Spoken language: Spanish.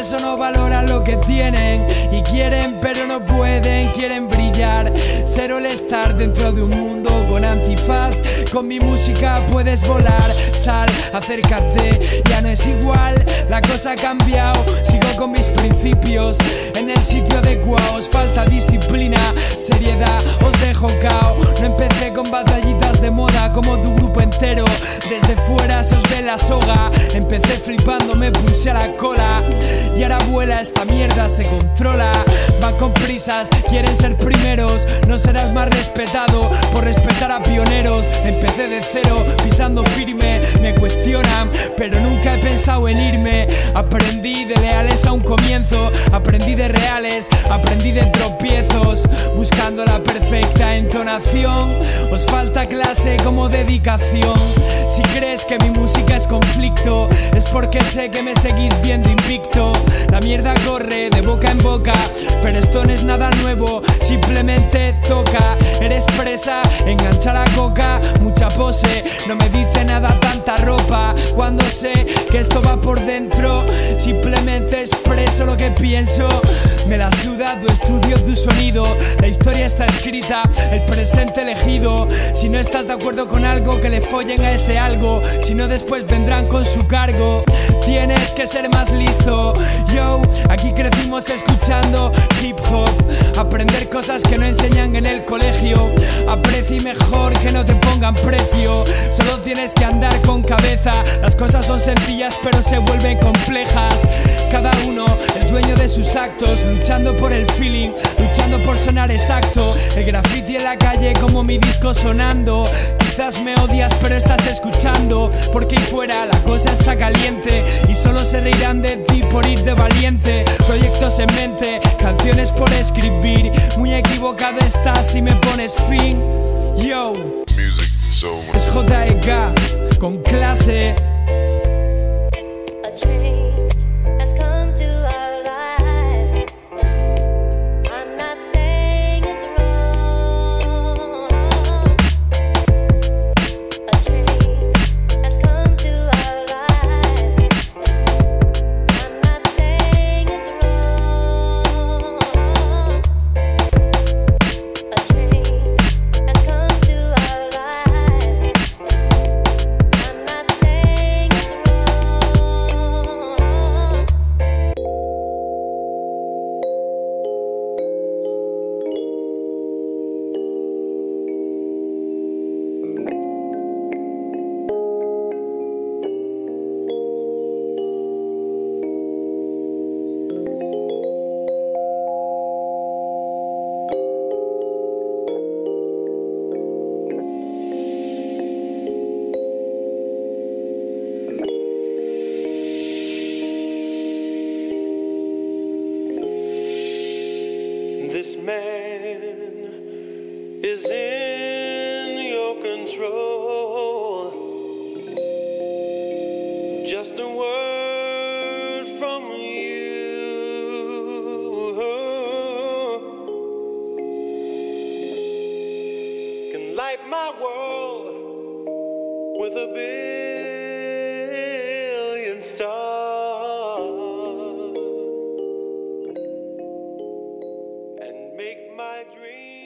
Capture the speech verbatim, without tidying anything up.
eso no valoran lo que tienen y quieren pero no pueden, quieren brillar, ser all-star dentro de un mundo con antifaz. Con mi música puedes volar, sal, acércate, ya no es igual, la cosa ha cambiado, sigo con mis principios en el sitio adecuado. Os falta disciplina, seriedad, os dejo cao. No empecé con batallitas de moda como tu grupo entero, desde fuera se os ve la soga. Empecé flipando, me puse a la cola y ahora vuela, esta mierda se controla. Van con prisas, quieren ser primeros, no serás más respetado por respetar a pioneros. Empecé de cero, pisando firme, me cuestionan, pero nunca he pensado en irme. Aprendí de leales a un comienzo, aprendí de reales, aprendí de tropiezos, buscando la perfecta entonación. Os falta clase como dedicación. Si crees que mi música es conflicto, es porque sé que me seguís viendo invicto. La mierda corre de boca en boca, pero esto no es nada nuevo, simplemente toca. Eres presa, engancha la coca, mucha pose, no me dice nada tanta ropa. Cuando sé que esto va por dentro, simplemente expreso lo que pienso. Me la suda tu estudio, tu sonido, la historia está escrita, el presente elegido. Si no estás de acuerdo con algo, que le follen a ese algo, si no después vendrán con su cargo. Tienes que ser más listo. Yo, aquí crecimos escuchando hip hop, aprender cosas que no enseñan en el colegio. Aprecia y mejor que no te pongan precio, solo tienes que andar con cabeza. Las cosas son sencillas pero se vuelven complejas. Cada uno es dueño de sus actos, luchando por el feeling, luchando por sonar exacto. El graffiti en la calle como mi disco sonando. Quizás me odias pero estás escuchando, porque ahí fuera la cosa está caliente y solo se reirán de ti por ir de valiente. Proyectos en mente, canciones por escribir, muy equivocado estás si me pones fin. Yo, es J E K con clase. This man is in your control. Just a word from you can light my world with a billion stars and make my dreams